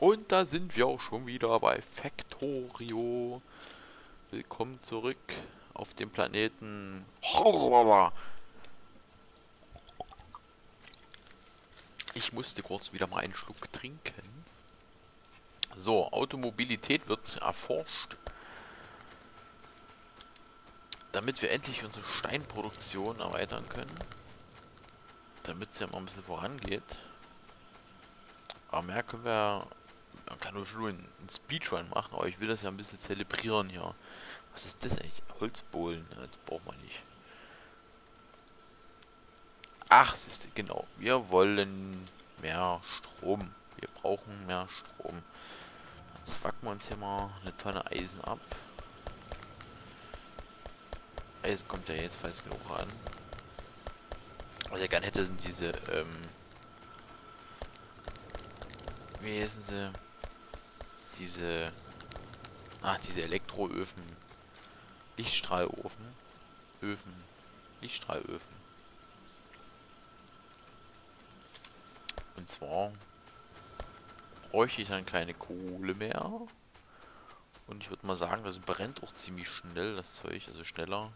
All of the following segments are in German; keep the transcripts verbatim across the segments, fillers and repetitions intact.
Und da sind wir auch schon wieder bei Factorio. Willkommen zurück auf dem Planeten. Ich musste kurz wieder mal einen Schluck trinken. So, Automobilität wird erforscht, damit wir endlich unsere Steinproduktion erweitern können. Damit es ja mal ein bisschen vorangeht. Aber mehr können wir... Man kann nur schon einen Speedrun machen, aber ich will das ja ein bisschen zelebrieren hier. Was ist das eigentlich? Holzbohlen? Ja, das braucht man nicht. Ach, siehst du, genau. Wir wollen mehr Strom. Wir brauchen mehr Strom. Jetzt zwacken wir uns hier mal eine Tonne Eisen ab. Eisen kommt ja jetzt fast genug an. Was ich gerne hätte, sind diese, ähm... wie heißen sie? Diese... Ah, diese Elektroöfen. Lichtstrahlofen. Öfen. Lichtstrahlöfen. Und zwar bräuchte ich dann keine Kohle mehr. Und ich würde mal sagen, das brennt auch ziemlich schnell, das Zeug, also schneller.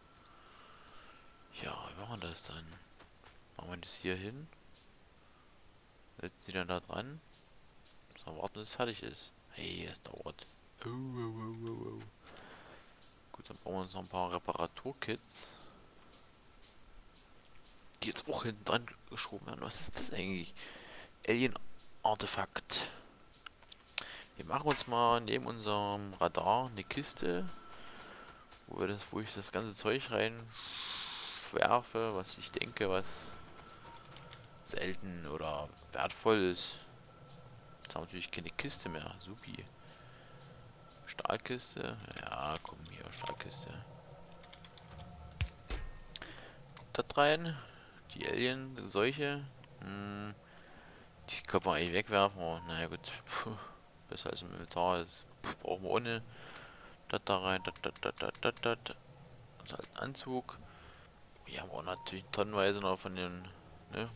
Ja, wie machen wir das dann? Machen wir das hier hin. Setzen sie dann da dran. So, warten, bis es fertig ist. Hey, das dauert. Oh, oh, oh, oh, oh. Gut, dann brauchen wir uns noch ein paar Reparaturkits. Die jetzt auch hinten dran geschoben werden. Was ist das eigentlich? Alien-Artefakt. Wir machen uns mal neben unserem Radar eine Kiste, wo wir das, wo ich das ganze Zeug reinwerfe, was ich denke, was selten oder wertvoll ist. Jetzt haben wir natürlich keine Kiste mehr. Supi. Stahlkiste. Ja, komm hier, Stahlkiste. Da rein. Die Alien-Seuche. Hm, die kann man eigentlich wegwerfen. Oh, naja gut. Puh, besser als im Inventar. Das brauchen wir ohne. Das da rein. Das, das, das, das, das, das. Das ist halt ein Anzug. Wir haben auch natürlich tonnenweise noch von den. Ne?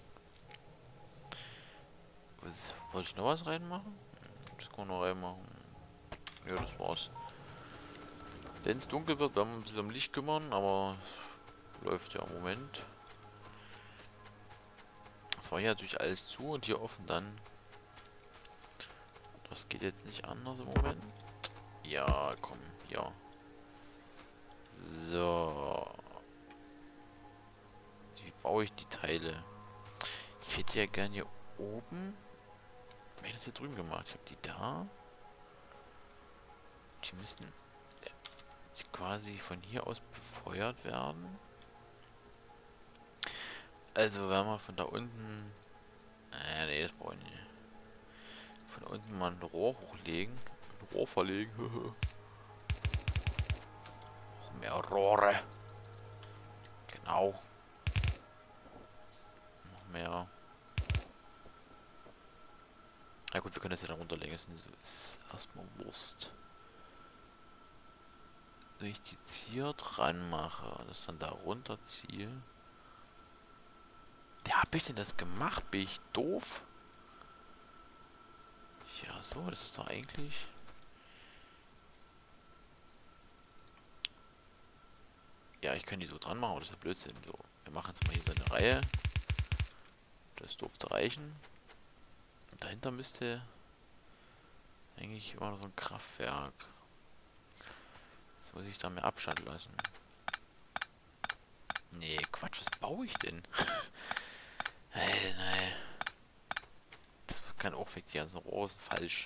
Was, wollte ich noch was reinmachen? Das kann man noch reinmachen. Ja, das war's. Wenn es dunkel wird, werden wir ein bisschen um Licht kümmern, aber läuft ja im Moment. Das war hier natürlich alles zu und hier offen dann. Das geht jetzt nicht anders im Moment. Ja, komm, ja. So. Wie baue ich die Teile? Ich hätte ja gerne hier oben. Wer hat das hier drüben gemacht? Ich habe die da. Die müssen quasi von hier aus befeuert werden. Also wenn wir von da unten... Äh, nee, das brauche ich nicht. Von unten mal ein Rohr hochlegen. Ein Rohr verlegen. Mehr Rohre. Genau. Noch mehr. Ja gut, wir können das ja dann runterlegen. Das ist erstmal Wurst. Wenn ich die hier dran mache, das dann da runterziehe. Wie hab ich denn das gemacht? Bin ich doof? Ja, so, das ist doch eigentlich... Ja, ich kann die so dran machen, aber das ist ja Blödsinn. So, wir machen jetzt mal hier so eine Reihe. Das dürfte reichen. Und dahinter müsste eigentlich immer noch so ein Kraftwerk. Das muss ich da mehr Abstand lassen. Nee, Quatsch, was baue ich denn? Hey, nein. Das kann auch weg, die ganzen Rohre sind falsch.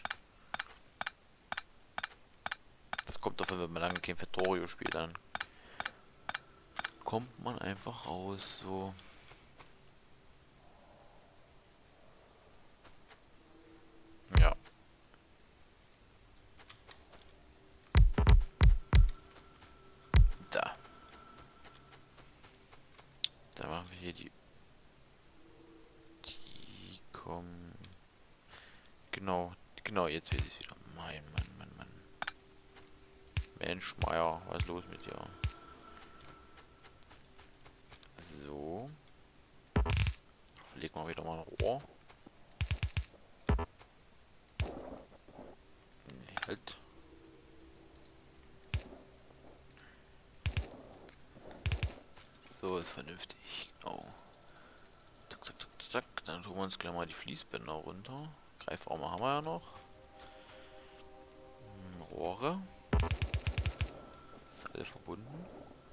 Das kommt davon, wenn man lange kein Factorio spielt, dann kommt man einfach raus, so. Ja. Da. Da machen wir hier die... Die kommen... Genau, genau, jetzt weiß ich es wieder. Mein Mann, Mann, Mann. Mensch, Meier, was ist los mit dir? So. Verlegen wir wieder mal ein Rohr. aus, vernünftig. Oh. Zack, zack, zack, zack. Dann tun wir uns gleich mal die Fließbänder runter. Greifarme haben wir ja noch. Hm, Rohre. Ist alle verbunden.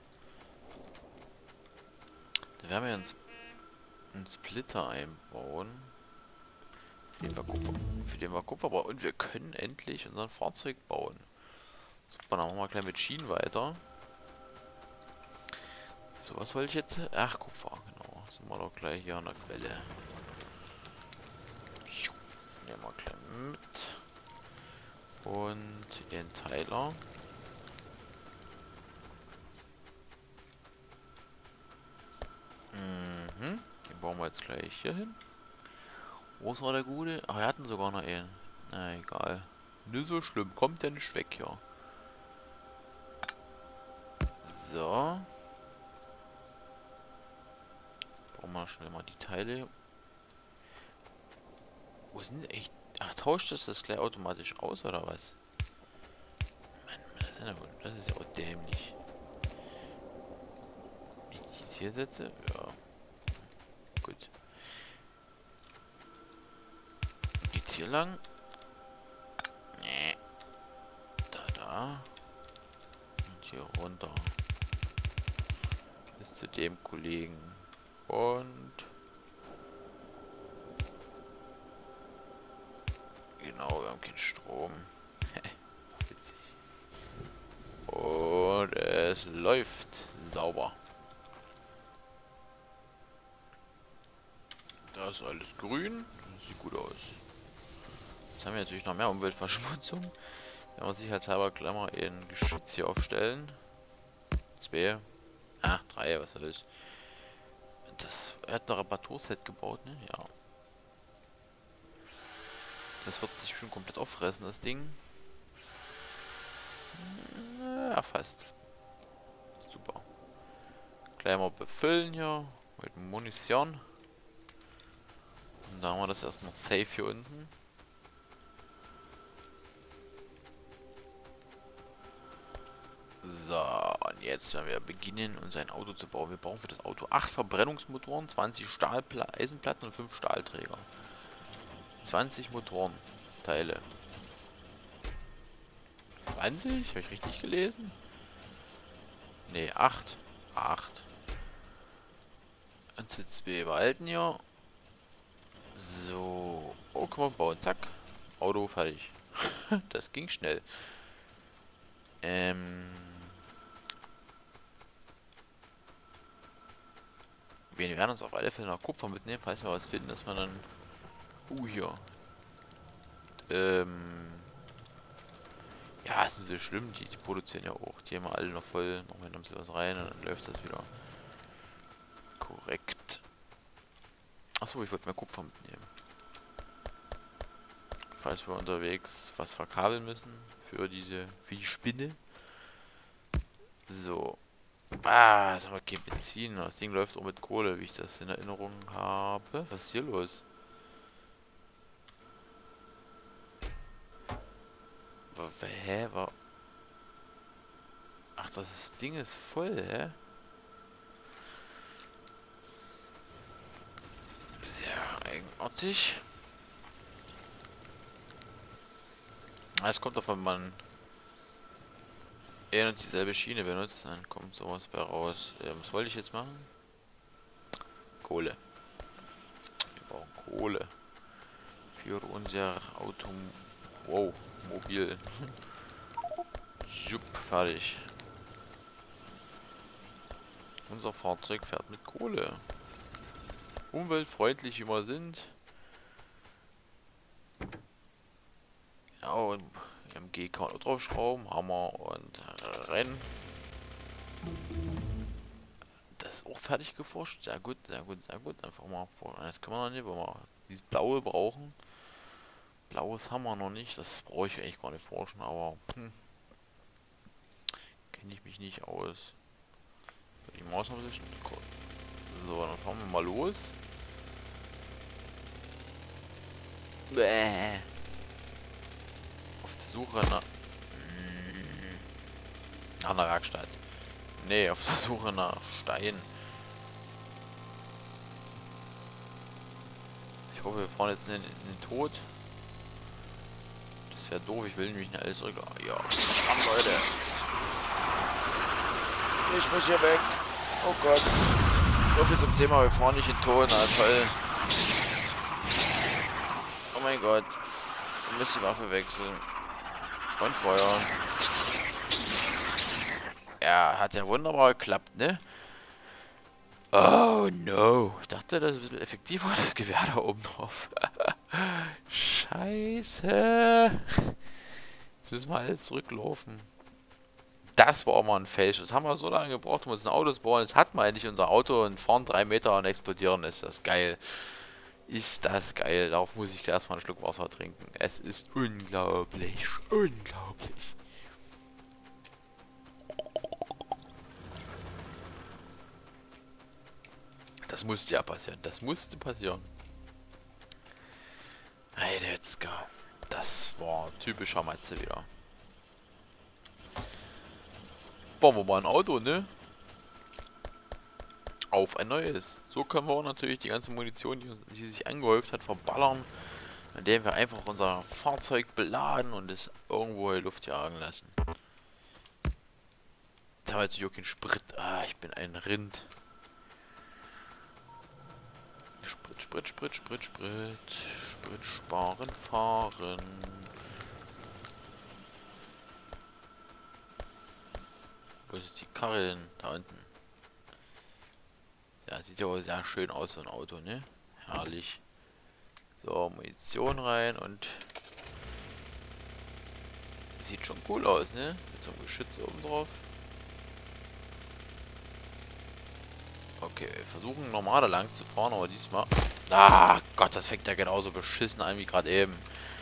Da werden wir uns einen Splitter einbauen. Für den wir Kupfer, für den wir Kupfer brauchen. Und wir können endlich unser Fahrzeug bauen. Super, dann machen wir gleich mit Schienen weiter. So, was wollte ich jetzt? Ach, Kupfer, genau. Sind wir doch gleich hier an der Quelle. Nehmen wir gleich mit. Und den Teiler. Mhm. Den bauen wir jetzt gleich hier hin. Wo ist noch der Gute? Ach, wir hatten sogar noch einen. Na, egal. Nicht so schlimm. Kommt der nicht weg hier. So. Bauen wir schnell mal die Teile. Wo sind echt... Ach, tauscht das das gleich automatisch aus, oder was? Mann, das ist ja, das ist ja auch dämlich. Wie ich das hier setze? Ja. Gut. Geht's hier lang? Nee. Da, da. Und hier runter. Bis zu dem Kollegen. Und... Genau, wir haben keinen Strom. Witzig. Und es läuft sauber. Da ist alles grün. Das sieht gut aus. Jetzt haben wir natürlich noch mehr Umweltverschmutzung. Wenn wir sicherheitshalber Klammer in Geschütz hier aufstellen. Zwei. Ah, drei, was soll's. Das, er hat ein Reparaturset gebaut, ne? Ja. Das wird sich schon komplett auffressen, das Ding. Ja, fast. Super. Gleich mal befüllen hier. Mit Munition. Und da haben wir das erstmal safe hier unten. So, und jetzt werden wir beginnen, unser Auto zu bauen. Wir brauchen für das Auto acht Verbrennungsmotoren, zwanzig Stahlpla Eisenplatten und fünf Stahlträger. zwanzig Motorenteile. zwanzig? Habe ich richtig gelesen? Ne, acht. acht. Und C zwei behalten hier. So. Oh, können wir bauen. Zack. Auto fertig. Das ging schnell. Ähm. Wir werden uns auf alle Fälle noch Kupfer mitnehmen, falls wir was finden, dass man dann... Uh, hier. Ähm... Ja, es ist so schlimm, die, die produzieren ja auch. Die haben wir alle noch voll. Machen wir noch ein was rein und dann läuft das wieder. Korrekt. Achso, ich wollte mehr Kupfer mitnehmen. Falls wir unterwegs was verkabeln müssen für diese, für die Spinne. So. Ah, das haben wir kein Benzin. Das Ding läuft auch mit Kohle, wie ich das in Erinnerung habe. Was ist hier los? Hä? War... Ach, das Ding ist voll, hä? Sehr eigenartig. Es kommt davon, wenn man eh und dieselbe Schiene benutzt, dann kommt sowas bei raus. Ja, was wollte ich jetzt machen? Kohle. Wir brauchen Kohle. Für unser Auto... Wow, mobil. Jupp, fertig. Unser Fahrzeug fährt mit Kohle. Umweltfreundlich wie wir sind. Genau, M G kann man auch draufschrauben, Hammer und rennen. Das ist auch fertig geforscht. Sehr gut, sehr gut, sehr gut. Einfach mal vor. Das können wir noch nicht, weil wir dieses Blaue brauchen. Blaues haben wir noch nicht. Das brauche ich eigentlich gar nicht forschen, aber hm, kenne ich mich nicht aus. Die Maus haben sich. So, dann fahren wir mal los. Bäh. Auf der Suche nach. Nach einer Werkstatt. Nee, auf der Suche nach Stein. Ich hoffe, wir fahren jetzt in den, in den Tod. Das wäre doof, ich will nämlich nicht alles zurück. Ja, komm Leute. Ich muss hier weg. Oh Gott. So viel zum Thema, wir fahren nicht in den Tod. Na toll. Oh mein Gott. Ich muss die Waffe wechseln. Und Feuer. Ja, hat ja wunderbar geklappt, ne? Oh no. Ich dachte, das ist ein bisschen effektiver, das Gewehr da oben drauf. Scheiße. Jetzt müssen wir alles zurücklaufen. Das war auch mal ein Fälsch. Das haben wir so lange gebraucht, um uns ein Auto zu bauen. Jetzt hat man endlich unser Auto und fahren drei Meter und explodieren. Ist das geil. Ist das geil. Darauf muss ich erstmal einen Schluck Wasser trinken. Es ist unglaublich. Unglaublich. Das musste ja passieren. Das musste passieren. Hey, let's go. Das war typischer Matze wieder. Bauen wir mal ein Auto, ne? Auf ein neues. So können wir auch natürlich die ganze Munition, die, uns, die sich angehäuft hat, verballern. Indem wir einfach unser Fahrzeug beladen und es irgendwo in die Luft jagen lassen. Jetzt haben wir natürlich auch keinen Sprit. Ah, ich bin ein Rind. Sprit, Sprit, Sprit, Sprit, Sprit. Sprit sparen, fahren. Wo ist die Karre denn? Da unten. Ja, sieht ja auch sehr schön aus, so ein Auto, ne? Herrlich. So, Munition rein und... Sieht schon cool aus, ne? Mit so einem Geschütz oben drauf. Okay, wir versuchen normal da lang zu fahren, aber diesmal... Ah, Gott, das fängt ja genauso beschissen an wie gerade eben.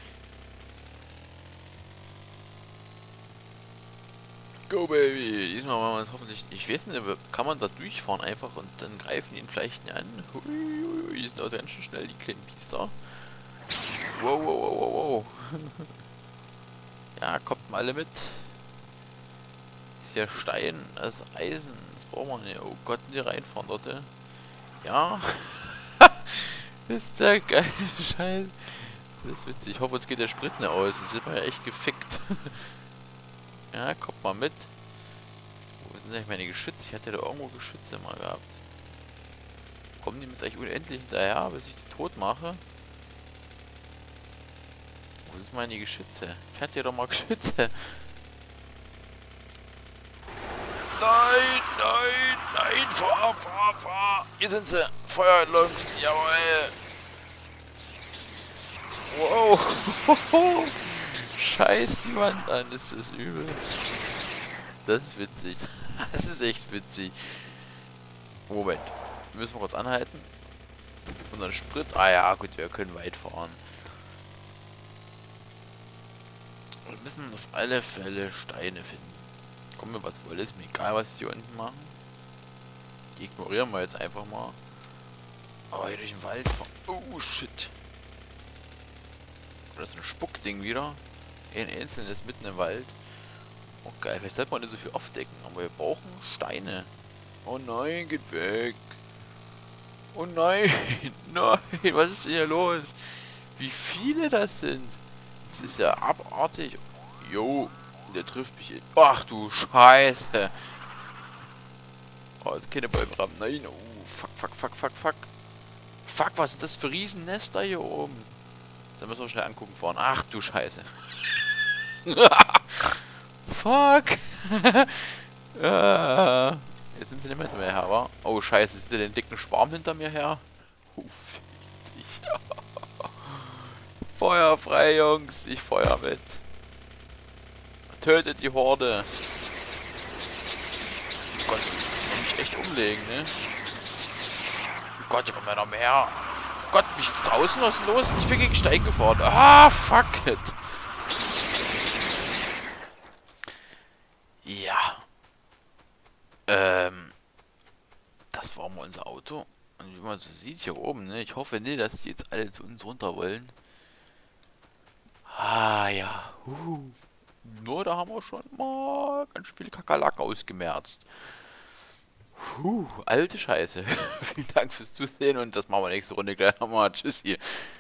Go, Baby! Diesmal machen wir es hoffentlich... Ich weiß nicht, kann man da durchfahren einfach und dann greifen die ihn vielleicht nicht an? Hui, hui, hui, die sind auch ganz schön schnell, die kleinen Biester. Wow, wow, wow, wow, wow. Ja, kommt mal alle mit. Ist ja Stein, das ist Eisen. Das brauchen wir nicht. Oh Gott, die reinfahren dort. Ja. Ist der geil. Scheiße. Das ist witzig. Ich hoffe, uns geht der Sprit nicht aus. Dann sind wir ja echt gefickt. Ja, kommt mal mit. Wo sind eigentlich meine Geschütze? Ich hatte da irgendwo Geschütze mal gehabt. Kommen die mir jetzt eigentlich unendlich hinterher, bis ich die tot mache? Wo sind meine Geschütze? Ich hatte ja doch mal Geschütze. Nein, nein, nein, fahr, fahr, fahr. Hier sind sie. Feuerlungs, jawohl. Wow. Scheiß die Wand an, das ist übel. Das ist witzig. Das ist echt witzig. Moment. Müssen wir kurz anhalten. Und dann Sprit. Ah ja, gut, wir können weit fahren. Wir müssen auf alle Fälle Steine finden. Kommen wir was wohl, ist mir egal, was die hier unten machen. Die ignorieren wir jetzt einfach mal. Aber hier durch den Wald fahren. Oh shit. Das ist ein Spuckding wieder. Ein einzelnes mitten im Wald. Oh geil, vielleicht sollte man nicht so viel aufdecken, aber wir brauchen Steine. Oh nein, geht weg. Oh nein, nein, was ist denn hier los? Wie viele das sind? Das ist ja abartig. Jo, der trifft mich. Ach du Scheiße. Oh, jetzt keine Bäume haben. Nein, oh, fuck, fuck, fuck, fuck, fuck. Fuck, was sind das für Riesennester hier oben? Da müssen wir schnell angucken fahren. Ach du Scheiße. Fuck. Ja. Jetzt sind sie nicht mehr her, wa? Oh Scheiße, sieht ihr den dicken Schwarm hinter mir her? Uh, Feuer frei, Jungs. Ich feuer mit. Tötet die Horde. Oh Gott, ich muss mich echt umlegen, ne? Oh Gott, hier kommt ja noch mehr. Oh Gott, mich jetzt draußen, was ist denn los? Ich bin gegen Stein gefahren. Ah, fuck it. Ja. Ähm. Das war mal unser Auto. Und wie man so sieht hier oben, ne? Ich hoffe nicht, dass die jetzt alle zu uns runter wollen. Ah, ja. Uh. Nur da haben wir schon mal ganz viele Kakerlaken ausgemerzt. Puh, alte Scheiße. Vielen Dank fürs Zusehen und das machen wir nächste Runde gleich nochmal. Tschüss hier.